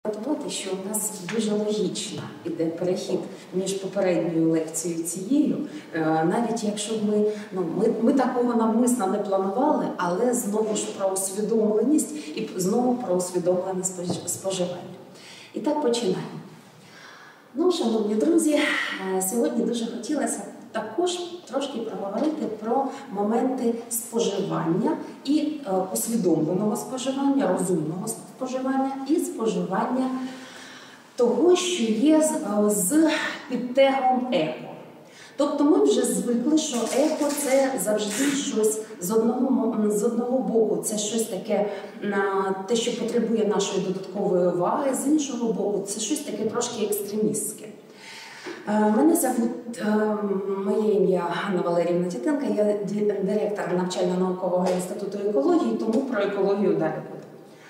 Що у нас дуже логічно іде перехід між попередньою лекцією і цією, навіть якщо ми такого навмисно не планували, але знову ж про усвідомленість і знову про усвідомлене споживання. І так починаємо. Шановні друзі, сьогодні дуже хотілося також трошки проговорити про моменти споживання і усвідомленого споживання, розумного споживання і споживання того, що є з підтегом еко. Тобто ми вже звикли, що еко – це завжди щось з одного боку, це щось таке, те, що потребує нашої додаткової уваги, з іншого боку, це щось таке трошки екстремістське. Моє ім'я Ганна Валеріївна Тітенко, я директор навчально-наукового інституту екології, тому про екологію далі буде.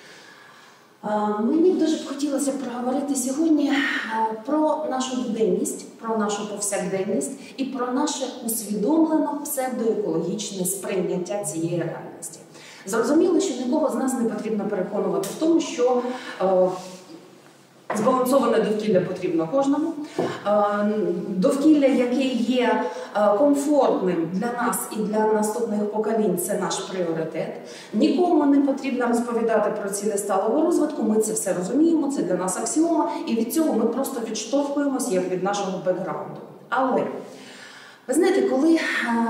Мені дуже б хотілося проговорити сьогодні про нашу буденність, про нашу повсякденність і про наше усвідомлено псевдоекологічне сприйняття цієї реальності. Зрозуміло, що нікого з нас не потрібно переконувати в тому, що збалансоване довкілля потрібно кожному. Довкілля, яке є комфортним для нас і для наступних поколінь, це наш пріоритет. Нікому не потрібно розповідати про цілі сталого розвитку, ми це все розуміємо, це для нас аксіома, і від цього ми просто відштовхуємося як від нашого бекграунду. Але, ви знаєте, коли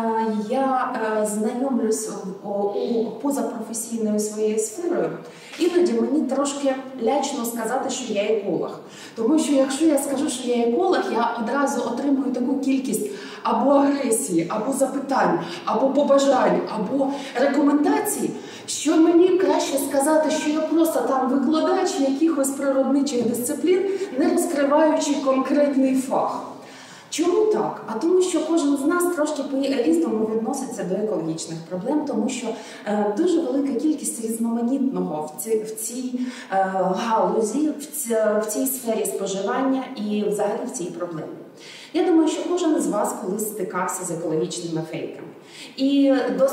я знайомлюсь позапрофесійною своєю сферою, іноді мені трошки лячно сказати, що я еколог. Тому що якщо я скажу, що я еколог, я одразу отримую таку кількість або агресії, або запитань, або побажань, або рекомендацій, що мені краще сказати, що я просто там викладач якихось природничих дисциплін, не розкриваючи конкретний фах. Чому так? А тому, що кожен з нас трошки по-різному відноситься до екологічних проблем, тому що дуже велика кількість різноманітного в цій галузі, в цій сфері споживання і взагалі в цій проблемі. Я думаю, що кожен з вас колись стикався з екологічними фейками. І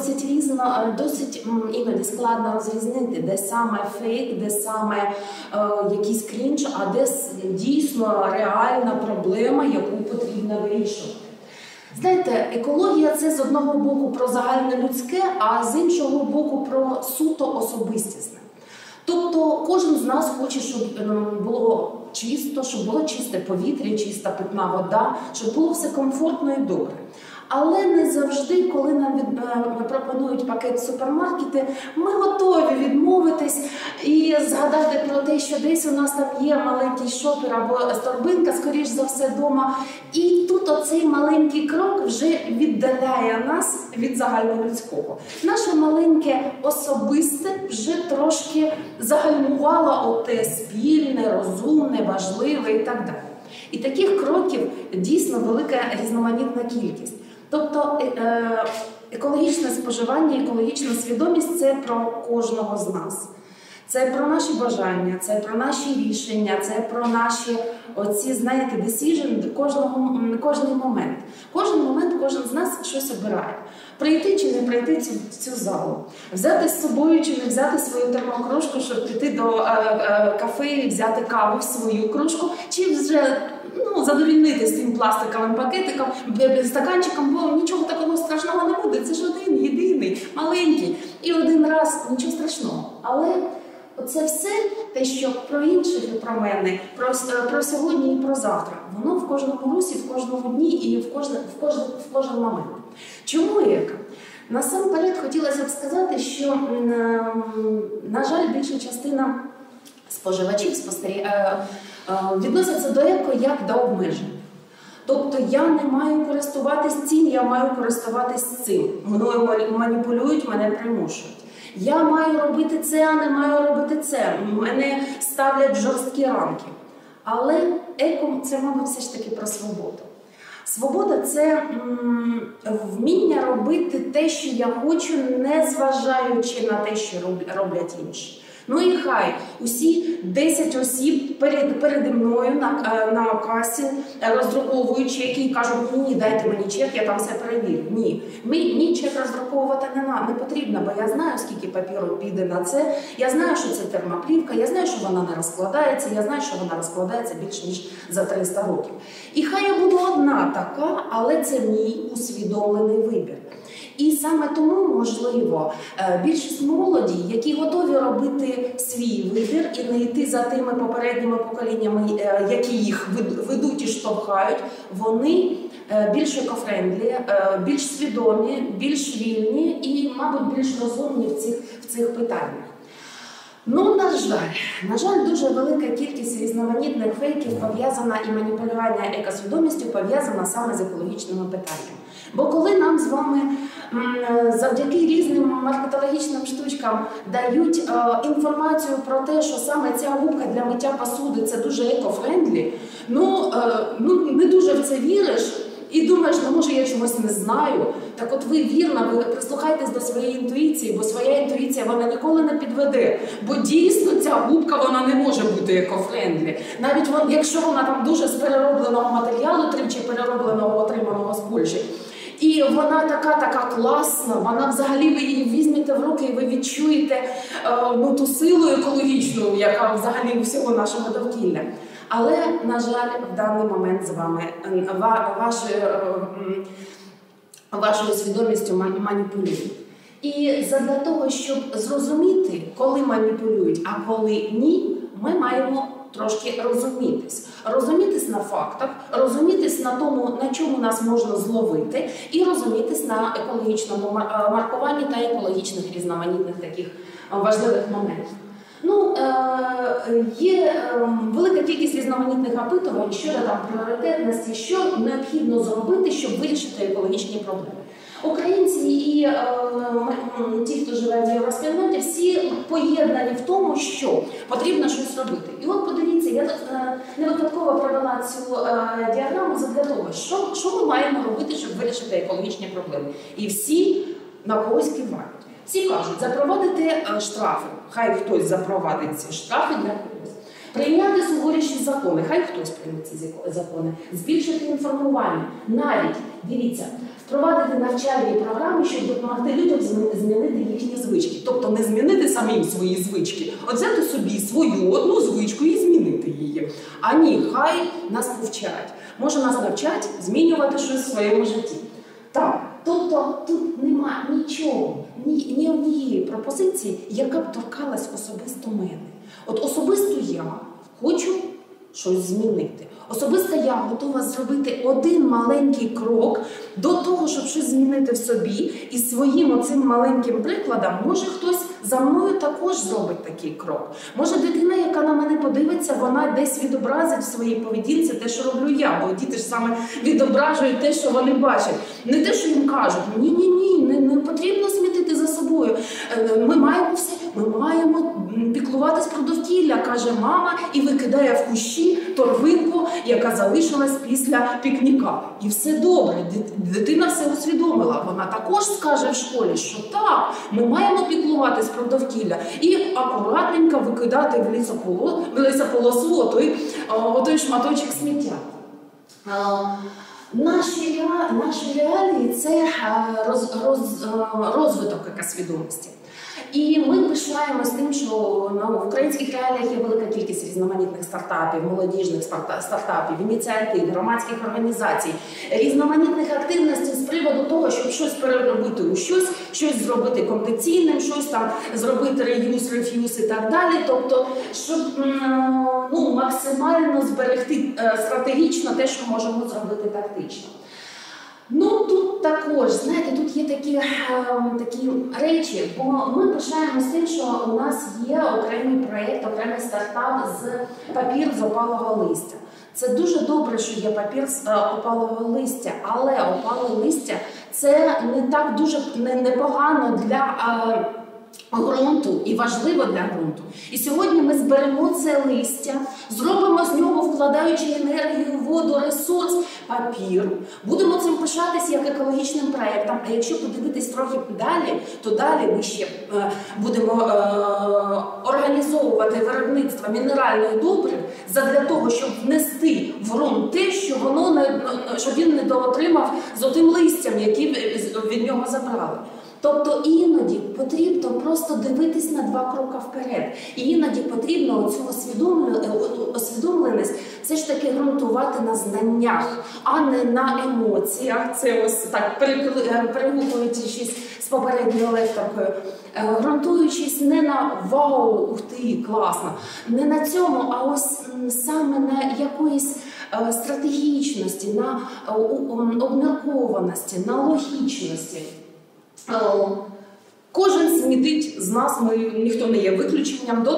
досить іноді складно розрізнити, де саме фейк, де саме якийсь крінж, а де дійсно реальна проблема, яку потрібно вирішувати. Знаєте, екологія – це з одного боку про загальнолюдське, а з іншого боку про суто особистісне. Тобто кожен з нас хоче, щоб було чисто, щоб було чисте повітря, чиста питна вода, щоб було все комфортно і добре. Але не завжди, коли нам пропонують пакет в супермаркеті, ми готові відмовитись і згадати про те, що десь у нас там є маленький шопер або торбинка, скоріш за все, вдома. І тут оцей маленький крок вже віддаляє нас від загальнолюдського. Наше маленьке особисте вже трошки загальмувало оте спільне, розумне, важливе і так далі. І таких кроків дійсно велика різноманітна кількість. Тобто екологічне споживання, екологічна свідомість – це про кожного з нас. Це про наші бажання, це про наші рішення, це про наші оці, знаєте, decision кожний момент. Кожен момент кожен з нас щось обирає. Прийти чи не прийти в цю залу. Взяти з собою чи не взяти свою термокружку, щоб піти до кафе і взяти каву в свою кружку, чи вже задовільнитися тим пластиковим пакетиком, стаканчиком, бо нічого такого страшного не буде. Це ж один, єдиний, маленький. І один раз, нічого страшного. Але оце все, те, що про інших і про мене, про сьогодні і про завтра, воно в кожному русі, в кожному дні і в кожен момент. Чому еко? Насамперед хотілося б сказати, що, на жаль, більша частина споживачів відносяться до еко як до обмежень. Тобто я не маю користуватись цим, я маю користуватись цим. Мною маніпулюють, мене примушують. Я маю робити це, а не маю робити це. Мене ставлять в жорсткі рамки. Але еко – це, мабуть, все ж таки про свободу. Свобода – це вміння робити те, що я хочу, не зважаючи на те, що роблять інші. Ну і хай усі 10 осіб переді мною на касі роздруковуючи, які кажуть, ні, дайте мені чек, я там все перевірю. Ні, мені чек роздруковувати не потрібно, бо я знаю, скільки папіру піде на це, я знаю, що це термоплівка, я знаю, що вона не розкладається, я знаю, що вона розкладається більше, ніж за 300 років. І хай я буду одна така, але це мій усвідомлений вибір. І саме тому, можливо, більшість молоді, які готові робити свій вибір і не йти за тими попередніми поколіннями, які їх ведуть і штовхають, вони більш екофрендлі, більш свідомі, більш вільні і, мабуть, більш розумні в цих питаннях. Ну, на жаль, дуже велика кількість різноманітних фейків пов'язана і маніпулювання екосвідомістю пов'язана саме з екологічними питаннями. Бо коли нам з вами завдяки різним маркетологічним штучкам дають інформацію про те, що саме ця губка для миття посуди – це дуже екофрендлі, не дуже в це віриш і думаєш, може я чогось не знаю. Так от ви вірно, ви прислухайтесь до своєї інтуїції, бо своя інтуїція вона ніколи не підведе. Бо дійсно ця губка вона не може бути екофрендлі. Навіть якщо вона там дуже з переробленого матеріалу, тричі переробленого, отриманого з Польщі, і вона така класна, вона взагалі, ви її візьмете в руки і ви відчуєте ту силу екологічну, яка взагалі у всього нашого довкілля. Але, на жаль, в даний момент з вами вашою свідомістю маніпулюють. І задля того, щоб зрозуміти, коли маніпулюють, а коли ні, ми маємо трошки розумітись. Розумітись на фактах, розумітись на тому, на чому нас можна зловити, і розумітись на екологічному маркуванні та екологічних різноманітних таких важливих моментів. Є велика кількість різноманітних опитувань щодо пріоритетності, що необхідно зробити, щоб вирішити екологічні проблеми. Українці і ті, хто живе в євроспільноті, всі поєднані в тому, що потрібно щось робити. І от подивіться, я тут не випадково провела цю діаграму задля того, що ми маємо робити, щоб вирішити екологічні проблеми. І всі на когось кивають. Всі кажуть, запровадити штрафи, хай хтось запровадить ці штрафи для когось. Прийняти суворіші закони, хай хтось прийме ці закони. Збільшити інформування, навіть, дивіться, впровадити навчальні програми, щоб допомогти людям змінити їхні звички. Тобто не змінити самі свої звички, а взяти собі свою одну звичку і змінити її. А ні, хай нас повчать. Може нас навчать змінювати щось в своєму житті. Так, тобто тут нема нічого, ні однієї пропозиції, яка б торкалась особисто мене. От особисто я хочу щось змінити. Особисто я готова зробити один маленький крок до того, щоб щось змінити в собі. І своїм оцим маленьким прикладом, може хтось за мною також зробить такий крок. Може дитина, яка на мене подивиться, вона десь відобразить в своїй поведінці те, що роблю я. Бо діти ж саме відображують те, що вони бачать. Не те, що їм кажуть, ні, не потрібно смітити за собою. Ми маємо піклуватись про довкілля, каже мама, і викидає в кущі торбинку, яка залишилась після пікніка. І все добре, дитина все усвідомила. Вона також скаже в школі, що так, ми маємо піклуватись про довкілля і акуратненько викидати в лісополосу отой шматочок сміття. Наші реалії – це розвиток екосвідомості. І ми пишаємось тим, що в українських реаліях є велика кількість різноманітних стартапів, молодіжних стартапів, ініціатив, громадських організацій, різноманітних активностей з приводу того, щоб щось переробити у щось зробити кондиційним, щось там зробити реюз, реф'юз і так далі. Тобто, щоб максимально зберегти стратегічно те, що можемо зробити тактично. Тут також, знаєте, тут є такі речі, бо ми пишаємося тим, що у нас є окремий проєкт, окремий стартап з папір з опалого листя. Це дуже добре, що є папір з опалого листя, але опале листя – це не так дуже непогано для ґрунту і важливо для ґрунту. І сьогодні ми зберемо це листя, зробимо з нього, вкладаючи енергію, воду, ресурс, папір. Будемо цим пишатись як екологічним проєктом. А якщо подивитись трохи далі, то далі ми ще будемо організувати організовувати виробництво мінеральних добрив задля того, щоб внести в ґрунт те, що щоб він не доотримав з отим листям, які від нього забрали. Тобто іноді потрібно просто дивитись на 2 кроки вперед. І іноді потрібно цю усвідомленість все ж таки ґрунтувати на знаннях, а не на емоціях. Це ось так, перегукуючись з попередньою лекторкою. Ґрунтуючись не на «вау, ух ти, класно», не на цьому, а ось саме на якоїсь стратегічності, на обміркованості, на логічності. Кожен смітить з нас, ніхто не є виключенням, до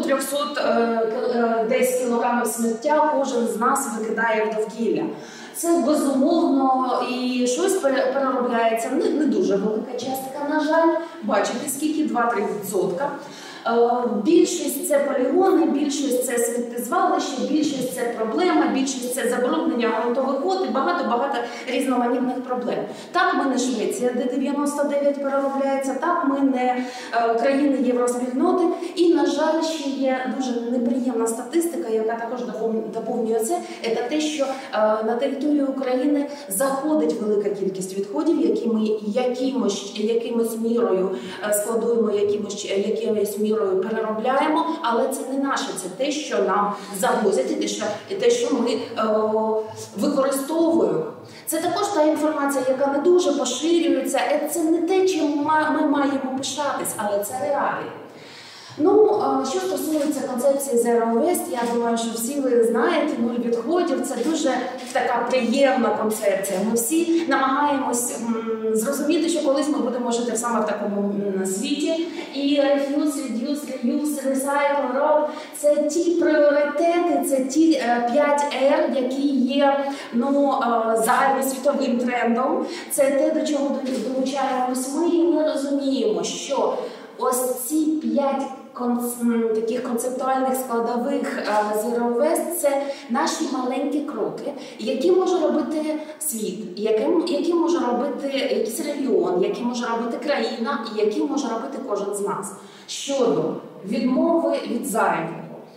300 десь кілограмів сміття кожен з нас викидає в довкілля. Це безумовно і щось переробляється, не дуже велика частка, на жаль. Бачите, скільки? 2-3%. Більшість це полігони, більшість це сміттєзвалище, більшість це проблема, більшість це забруднення ґрунтових вод і багато-багато різноманітних проблем. Так, ми не Швеція, де 99 переробляється, так, ми не країни євроспільноти. І, на жаль, ще є дуже неприємна статистика, яка також доповнює це, це те, що на територію України заходить велика кількість відходів, які ми якимось мірою складуємо, якимось мірою переробляємо, але це не наше, це те, що нам завозять і те, що ми використовуємо. Це також та інформація, яка не дуже поширюється, це не те, чим ми маємо пишатись, але це реалії. Ну, що стосується концепції Zero Waste, я думаю, що всі ви знаєте, нуль відходів – це дуже така приємна концепція. Ми всі намагаємось зрозуміти, що колись ми будемо жити саме в такому світі. І Refuse, Reduce, Reuse, Recycle, Roll – це ті пріоритети, це ті 5 R, які є загальносвітовим трендом. Це те, до чого долучаємось ми, і ми розуміємо, що ось ці 5 таких концептуальних складових Zero Waste – це наші маленькі кроки, які може робити світ, які може робити якийсь регіон, які може робити країна і які може робити кожен з нас. Щодо відмови від зайвого.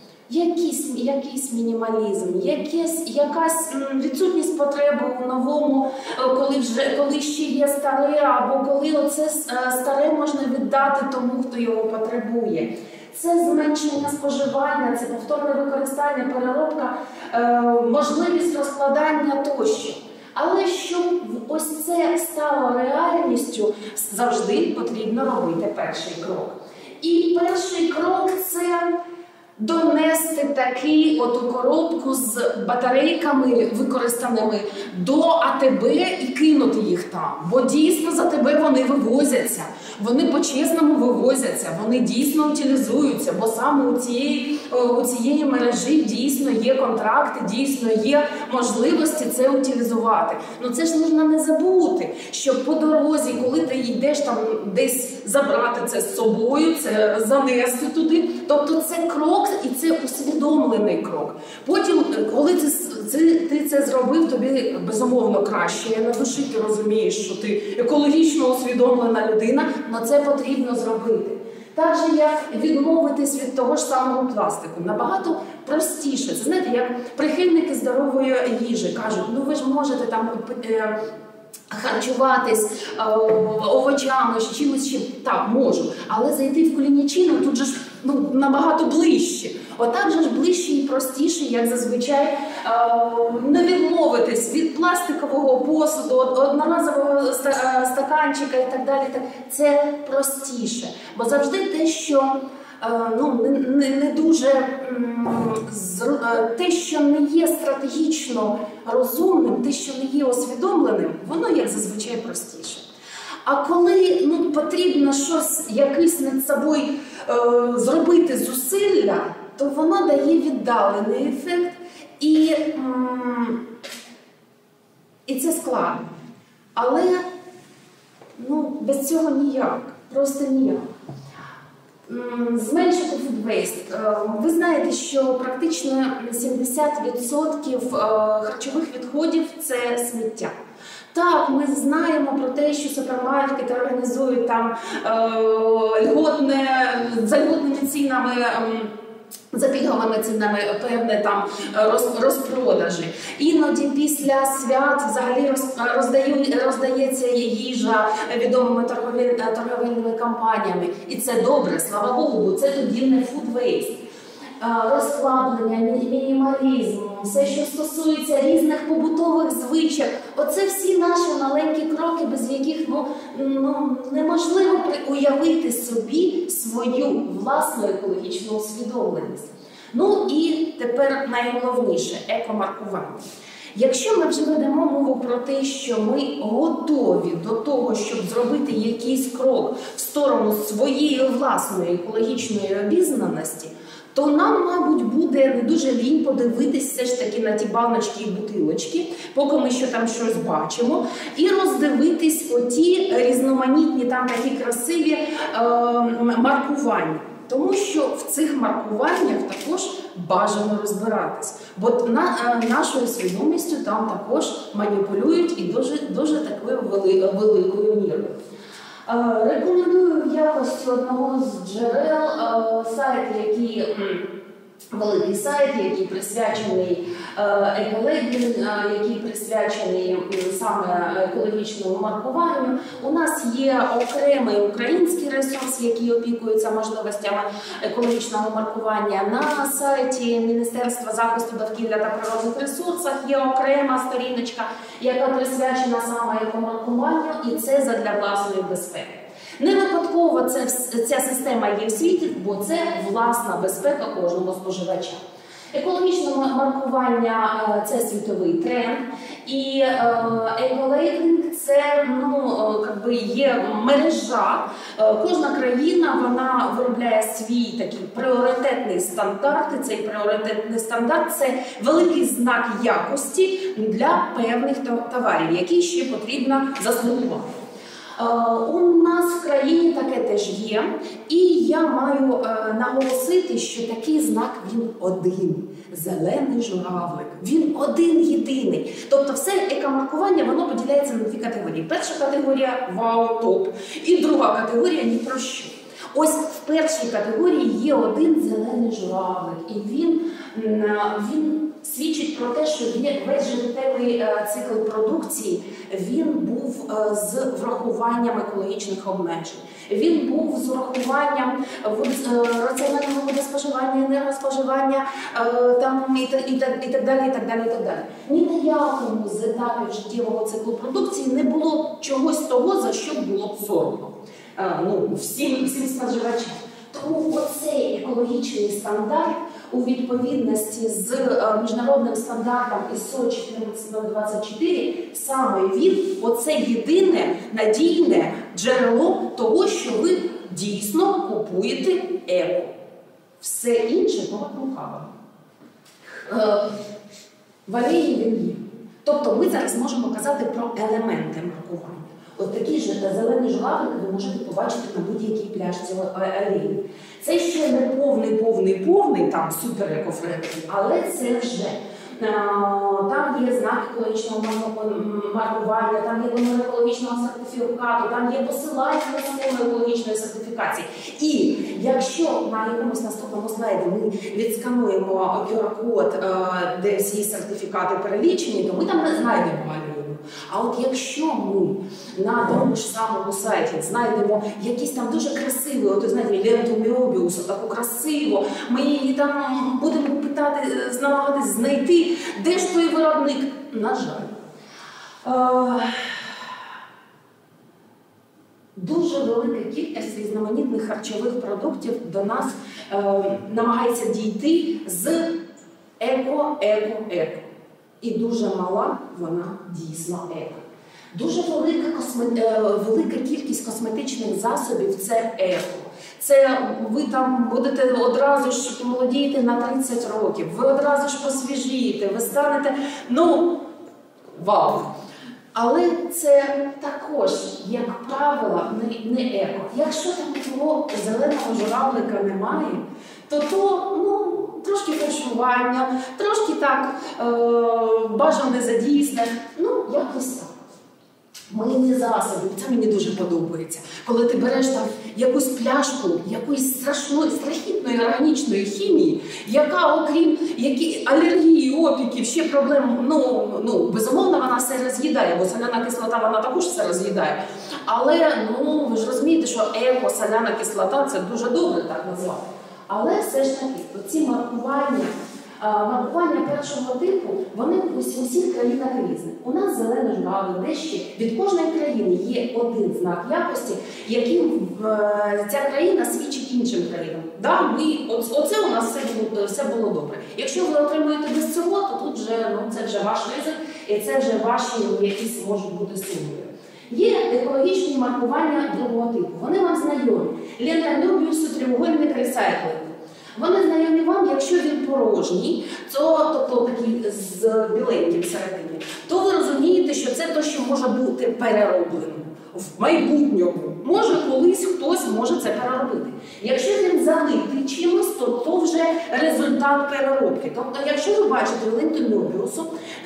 Якийсь мінімалізм, якась відсутність потреби у новому, коли ще є старе, або коли оце старе можна віддати тому, хто його потребує. Це зменшення споживання, це повторне використання, переробка, можливість розкладання тощо. Але щоб ось це стало реальністю, завжди потрібно робити перший крок. І перший крок – це донести оту коробку з батарейками використаними до АТБ і кинути їх там. Бо дійсно за тебе вони вивозяться, вони по-чесному вивозяться, вони дійсно утилізуються, бо саме у цієї мережі дійсно є контракти, дійсно є можливості це утилізувати. Ну це ж можна не забути, що по дорозі, коли ти йдеш там десь забрати це з собою, це занести туди, тобто це крок, і це усвідомлений крок. Потім, коли ти це зробив, тобі безумовно краще на душі, ти розумієш, що ти екологічно усвідомлена людина, але це потрібно зробити. Так же, як відмовитись від того ж самого пластику. Набагато простіше. Це, знаєте, як прихильники здорової їжі кажуть, ну ви ж можете там харчуватись овочами, чимось, так, можу. Але зайти в Кулінічину тут же ж набагато ближче. Отак же ж ближче і простіше, як зазвичай, не відмовитись від пластикового посуду, одноразового стаканчика і так далі. Це простіше. Бо завжди те, що не дуже, те, що не є стратегічно розумним, те, що не є усвідомленим, воно як зазвичай простіше. А коли потрібно щось, якийсь над собою зробити зусилля, то воно дає віддалений ефект, і це складно. Але без цього ніяк, просто ніяк. Зменшити food waste. Ви знаєте, що практично 70% харчових відходів – це сміття. Так, ми знаємо про те, що супермаркети організують там за льготними цінами за пільговими цінами певне там розпродажі. Іноді після свят взагалі роздається їжа відомими торговельними компаніями. І це добре, слава Богу, бо це тоді не food waste. Розслаблення, мінімалізм, все, що стосується різних побутових звичок. Оце всі наші маленькі кроки, без яких неможливо уявити собі свою власну екологічну усвідомленість. Ну і тепер найголовніше – екомаркування. Якщо ми вже ведемо мову про те, що ми готові до того, щоб зробити якийсь крок в сторону своєї власної екологічної обізнаності, то нам, мабуть, буде не дуже лінь подивитись все ж таки на ті баночки і бутилочки, поки ми ще там щось бачимо, і роздивитись оті різноманітні там такі красиві маркування. Тому що в цих маркуваннях також бажано розбиратись. Бо нашою свідомістю там також маніпулюють і дуже такою великою мірою. Рекомендую в якості одного з джерел великий сайт, який присвячений еколейбінг, який присвячений саме екологічному маркуванню. У нас є окремий український ресурс, який опікується можливостями екологічного маркування. На сайті Міністерства захисту довкілля та природних ресурсів є окрема сторіночка, яка присвячена саме екомаркуванню, і це задля власної безпеки. Не випадково ця система є в світі, бо це власна безпека кожного споживача. Екологічне маркування – це світовий тренд, і еколейбінг – це є мережа. Кожна країна вона виробляє свій такий пріоритетний стандарт, і цей пріоритетний стандарт – це великий знак якості для певних товарів, які ще потрібно заслугувати. У нас в країні таке теж є, і я маю наголосити, що такий знак він один – зелений журавлик. Він один-єдиний. Тобто все екомаркування, воно поділяється на дві категорії. Перша категорія – вау, топ, і друга категорія – ні про що. Ось в першій категорії є один зелений журавлик, і він свідчить про те, що весь життєвий цикл продукції він був з врахуванням екологічних обмежень. Він був з врахуванням раціонального водоспоживання, енергоспоживання і так далі. Ні на якому з етапів життєвого циклу продукції не було чогось того, за що було б соромно всім споживачам. Тому оцей екологічний стандарт у відповідності з міжнародним стандартом ISO 14024 саме він оце єдине надійне джерело того, що ви дійсно купуєте еко. Все інше лукаво. Валерій він є. Тобто ми зараз можемо казати про елементи маркування. От такі ж зелені журавлики ви можете побачити на будь-якій пляшці олії. Це ще не повний там супер екофрендлі, але це вже. Там є знак екологічного маркування, там є номер екологічного сертифікату, там є посилання на систему екологічної сертифікації. І якщо на якомусь наступному слайді ми відскануємо QR-код, де всі сертифікати перелічені, то ми там не знайдемо олію. А от якщо ми на тому ж самому сайті знайдемо якісь там дуже красиві, ленту Мёбіуса, таку красиву, ми її там будемо питати, намагатись знайти, де ж той виробник? На жаль. Дуже велика кількість різноманітних харчових продуктів до нас намагається дійти з еко. І дуже мала вона дійсно еко. Дуже велика кількість косметичних засобів – це еко. Це ви там будете одразу ж помолодієте на 30 років, ви одразу ж посвіжієте, ви станете, вау! Але це також, як правило, не еко. Якщо там того зеленого журавлика немає, то трошки фаршування, трошки так бажане задійсне, якось так. Мийні засоби, це мені дуже подобається. Коли ти береш там якусь пляшку, якоїсь страхітної органічної хімії, яка окрім алергії, опіків, ще проблем, безумовно, вона все роз'їдає, бо соляна кислота, вона також все роз'їдає. Але, ви ж розумієте, що еко-соляна кислота, це дуже добре так назвати. Але все ж таки, оці маркування першого типу, вони у всіх країнах різні. У нас зелене журавле, де ще від кожної країни є один знак якості, яким ця країна свідчить іншим країнам. Да, оце у нас все було добре. Якщо ви отримуєте без цього, то тут це вже ваш ризик, і це вже ваші якісь можуть бути сумніви. Є екологічні маркування другого типу. Вони вам знайомі. Лента Мёбіусу, треугольник, ресайклинг. Вони знайомі вам, якщо він порожній, тобто такий з біленьким всередині, то ви розумієте, що це те, що може бути перероблено в майбутньому. Може, колись хтось може це переробити. Якщо він залитий чимось, то вже результат переробки. Тобто, якщо ви бачите ленту Мёбіусу,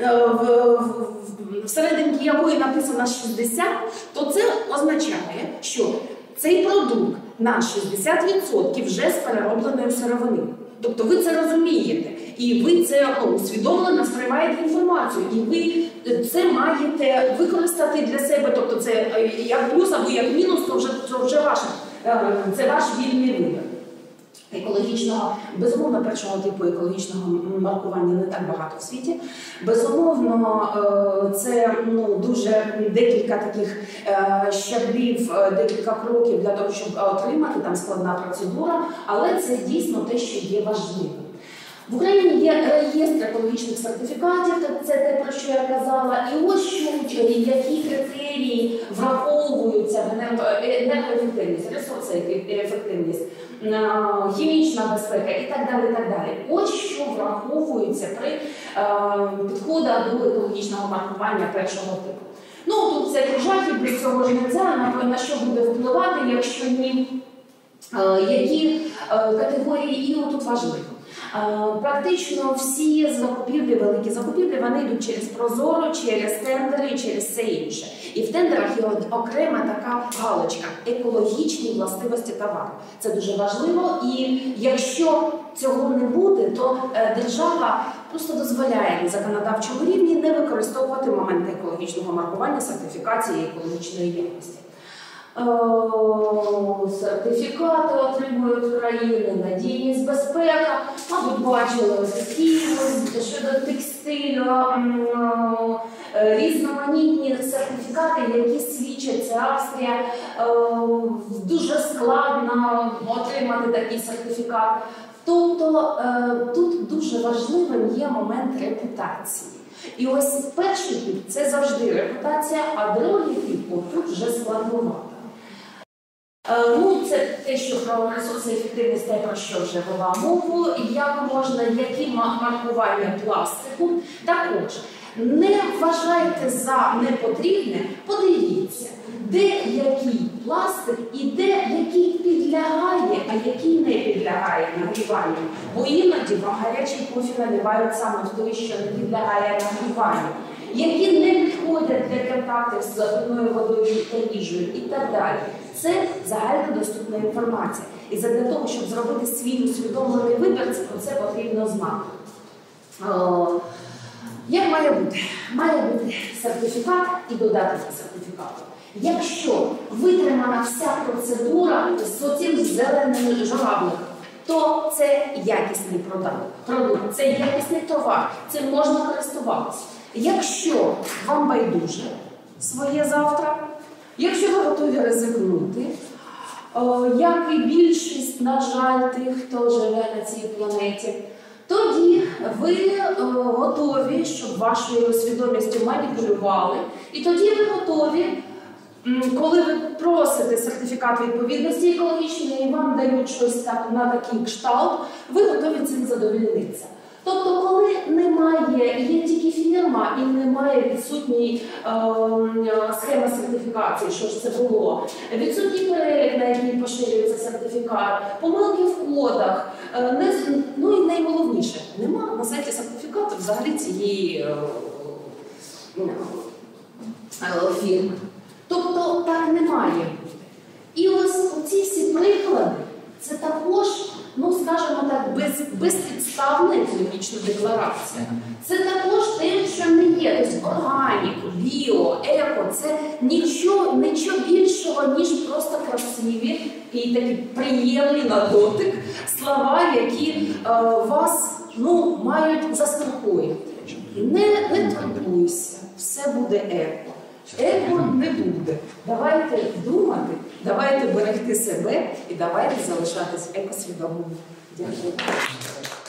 всередині якої написано 60, то це означає, що цей продукт на 60% вже з переробленої сировини. Тобто ви це розумієте, і ви це усвідомлено сприймаєте інформацію, і ви це маєте використати для себе, тобто це як плюс або як мінус, то вже це ваш вільний вибір. Екологічного, безумовно, першого типу екологічного маркування не так багато в світі. Безумовно, це дуже декілька таких щаблів, декілька кроків для того, щоб отримати, там складна процедура, але це дійсно те, що є важливим. В Україні є реєстр екологічних сертифікатів, це те, про що я казала, і ось які критерії враховуються в енергоефективність, ресурсоефективність, хімічна безпека і так далі, і так далі. Ось що враховується при підході до екологічного маркування першого типу. Тут всякі жахи, без цього ж не можна, на що буде впливати, якщо ні, які категорії і тут важливо. Практично всі закупівлі, великі закупівлі, вони йдуть через Прозоро, через тендери і через все інше. І в тендерах є окрема така галочка – екологічні властивості товару. Це дуже важливо, і якщо цього не буде, то держава просто дозволяє на законодавчому рівні не використовувати моменти екологічного маркування, сертифікації екологічної якості. Сертифікати отримують країни, надійність, безпека. Мабуть, бачили такі щодо текстилю, різноманітні сертифікати, які свідчать, це Австрія. Дуже складно отримати такий сертифікат. Тобто тут дуже важливим є момент репутації. І ось перший тип – це завжди репутація, а другий тип – тут вже складновато. Це те, що про ресурсоефективність, те, про що вже вела мову, як можна, які маркування пластику. Також, не вважайте за непотрібне, подивіться, де який пластик і де який підлягає, а який не підлягає нагріванню. Бо іноді вам гарячий кофе наливають саме в той, що не підлягає нагріванню, які не підходять для контактів з питною водою та їжею і так далі. Це загальнодоступна інформація. І для того, щоб зробити свій усвідомлений вибір, про це потрібно знати. Як має бути? Має бути сертифікат і додаток до сертифікату. Якщо витримана вся процедура з оцим зеленим журавликом, то це якісний продукт, це якісний товар, цим можна користуватися. Якщо вам байдуже своє завтра, якщо ви готові ризикнути, як і більшість, на жаль, тих, хто живе на цій планеті, тоді ви готові, щоб вашою свідомістю маніпулювали, і тоді ви готові, коли ви просите сертифікат відповідності екологічної і вам дають щось на такий кшталт, ви готові цим задовольнитися. Тобто, коли немає, є тільки фірма і немає відсутньої схеми сертифікації, що ж це було, відсутній перелік, на який поширюється сертифікат, помилки в кодах, і найголовніше, нема на сайті сертифікату взагалі цієї фірми. Тобто так не має бути. І ось оці всі приклади, це також, ну скажімо так, безпідставна екологічна декларація. Це також те, що не є. Тобто органік, біо, еко – це нічого більшого, ніж просто красиві і такі приємні на дотик слова, які вас мають заспокоїти. Не турбуйся, все буде еко. Еко не буде. Давайте думати, давайте берегти себе і давайте залишатись екосвідомими. Дякую.